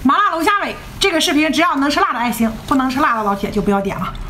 麻辣龙虾尾。这个视频只要能吃辣的爱心，不能吃辣的老铁就不要点了。